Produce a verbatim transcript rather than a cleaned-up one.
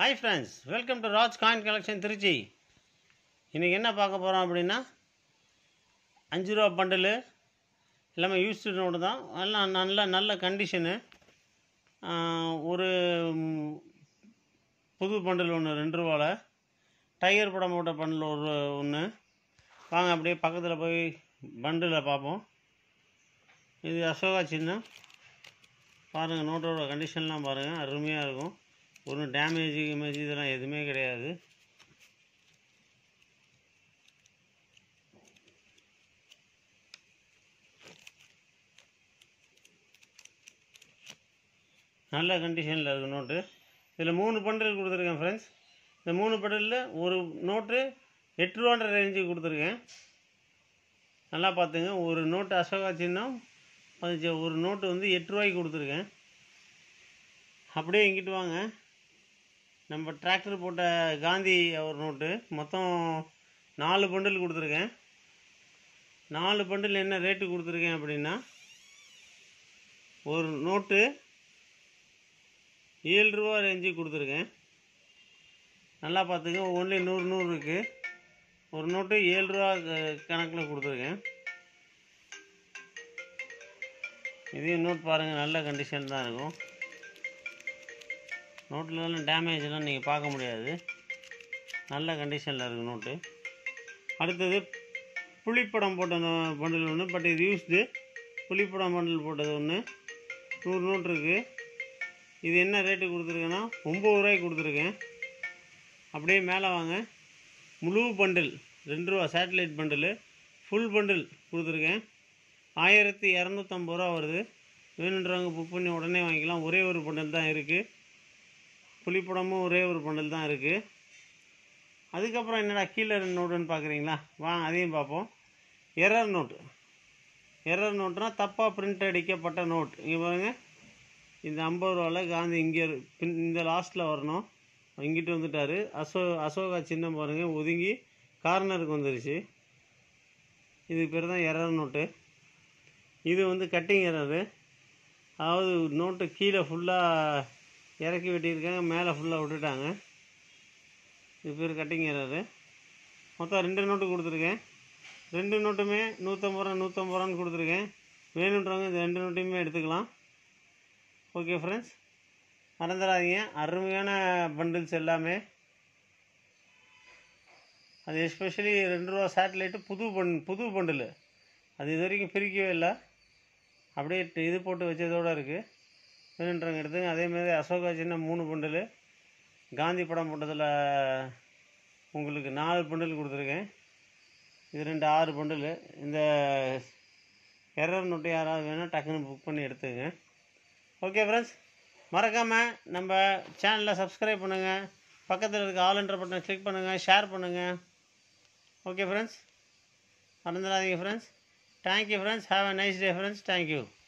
Hi friends, welcome to Raj Coin Collection Trichy. இன்னைக்கு என்ன பார்க்க போகிறோம் அப்படின்னா அஞ்சு ரூபா பண்டலு எல்லாமே யூஸ்டு நோட்டு தான். எல்லாம் நல்ல நல்ல கண்டிஷனு. ஒரு புது பண்டல் ஒன்று ரெண்டு ரூபாவில் டைகர் படம் போட்ட பண்டல் ஒரு ஒன்று. வாங்க அப்படியே பக்கத்தில் போய் பண்டில் பார்ப்போம். இது அசோகா சின்னம். பாருங்கள், நோட்டோட கண்டிஷன்லாம் பாருங்கள், அருமையாக இருக்கும். ஒன்றும் டேமேஜ் இமேஜ் இதெல்லாம் எதுவுமே கிடையாது. நல்ல கண்டிஷனில் இருக்குது நோட்டு. இதில் மூணு பண்டல் கொடுத்துருக்கேன் ஃப்ரெண்ட்ஸ். இந்த மூணு பண்டலில் ஒரு நோட்டு எட்டு ரூபான்ற ரேஞ்சுக்கு கொடுத்துருக்கேன். நல்லா பார்த்துங்க. ஒரு நோட்டு அசோகா சின்னம் ஒரு நோட்டு வந்து எட்டு ரூபாய்க்கு கொடுத்துருக்கேன். அப்படியே இங்கிட்டு வாங்க, நம்ம டிராக்டர் போட்ட காந்தி ஒரு நோட்டு மொத்தம் நாலு பண்டில் கொடுத்துருக்கேன். நாலு பண்டில் என்ன ரேட்டு கொடுத்துருக்கேன் அப்படின்னா, ஒரு நோட்டு ஏழு ரூபா ரேஞ்சுக்கு கொடுத்துருக்கேன். நல்லா பார்த்துங்க, ஒவ்வொன்றிலையும் நூறு நூறு இருக்குது. ஒரு நோட்டு ஏழு ரூபா கணக்கில் கொடுத்துருக்கேன். இதையும் நோட் பாருங்கள், நல்ல கண்டிஷன் தான் இருக்கும். நோட்டிலலாம் டேமேஜெலாம் நீங்கள் பார்க்க முடியாது, நல்ல கண்டிஷனில் இருக்குது நோட்டு. அடுத்தது புளிப்படம் போட்ட பண்டில் ஒன்று, பட் இது யூஸ்டு. புளிப்படம் பண்டில் போட்டது ஒன்று நூறு நோட்டு இருக்குது. இது என்ன ரேட்டு கொடுத்துருக்கேன்னா ஒம்பது ரூபாய்க்கு கொடுத்துருக்கேன். அப்படியே மேலே வாங்க, முழு பண்டில் ரெண்டு ரூபா சேட்டலைட் பண்டில் ஃபுல் பண்டில் கொடுத்துருக்கேன். ஆயிரத்தி இரநூத்தம்பது ரூபா வருது. வேணுன்றவங்க புக் பண்ணி உடனே வாங்கிக்கலாம். ஒரே ஒரு பண்டில் தான் இருக்குது. புளிப்படமும் ஒரே ஒரு பண்டில் தான் இருக்குது. அதுக்கப்புறம் என்னடா கீழே ரெண்டு நோட்டுன்னு பார்க்குறீங்களா? வாங்க அதையும் பார்ப்போம். Error note. எரர் நோட்டுனால் தப்பாக பிரிண்ட் அடிக்கப்பட்ட நோட். இங்கே பாருங்கள், இந்த ஐம்பது ரூபாவில் காந்தி இங்கே பின் இந்த லாஸ்ட்டில் வரணும், இங்கிட்டு வந்துட்டார். அசோ அசோகா சின்னம் பாருங்கள், ஒதுங்கி கார்னருக்கு வந்துருச்சு. இதுக்கு பேர் தான் எரர் நோட்டு. இது வந்து கட்டிங் எரரு. அதாவது நோட்டு கீழே ஃபுல்லாக இறக்கி வெட்டியிருக்காங்க, மேலே ஃபுல்லாக விட்டுட்டாங்க. இது பேர் கட்டிங் எரரு. மொத்தம் ரெண்டு நோட்டு கொடுத்துருக்கேன். ரெண்டு நோட்டுமே நூற்றம்பது ரூபா நூற்றம்பது ரூபான்னு கொடுத்துருக்கேன். வேணுன்றவங்க இந்த ரெண்டு நோட்டையுமே எடுத்துக்கலாம். ஓகே ஃப்ரெண்ட்ஸ், மறந்துடாதீங்க, அருமையான பண்டில்ஸ் எல்லாமே. அது எஸ்பெஷலி ரெண்டு ரூபா சேட்டலைட்டு புது பண் புது பண்டில். அது இது வரைக்கும் பிரிக்கவே இல்லை, அப்படியே இது போட்டு வச்சதோடு இருக்குது. வேணுன்றவங்க எடுத்துங்க. அதேமாதிரி அசோகா சின்ன மூணு பண்டில், காந்தி படம் போட்டதில் உங்களுக்கு நாலு பண்டில் கொடுத்துருக்கேன். இது ரெண்டு ஆறு பண்டில். இந்த எரர் நோட்டு யாராவது வேணால் டக்குன்னு புக் பண்ணி எடுத்துங்க. ஓகே ஃப்ரெண்ட்ஸ், மறக்காமல் நம்ம சேனலில் சப்ஸ்கிரைப் பண்ணுங்கள். பக்கத்தில் இருக்க ஆல் என்ற பட்டனை கிளிக் பண்ணுங்கள், ஷேர் பண்ணுங்கள். ஓகே ஃப்ரெண்ட்ஸ், மறந்துடாதீங்க friends. Thank you friends. Have a nice day friends. Thank you.